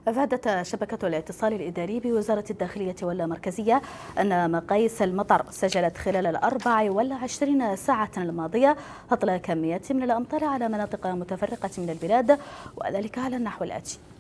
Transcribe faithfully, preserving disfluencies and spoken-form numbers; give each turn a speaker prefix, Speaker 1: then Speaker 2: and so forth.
Speaker 1: أفادت شبكة الاتصال الإداري بوزارة الداخلية والمركزية أن مقاييس المطر سجلت خلال الأربع والعشرين ساعة الماضية هطل كميات من الأمطار على مناطق متفرقة من البلاد، وذلك على النحو الآتي: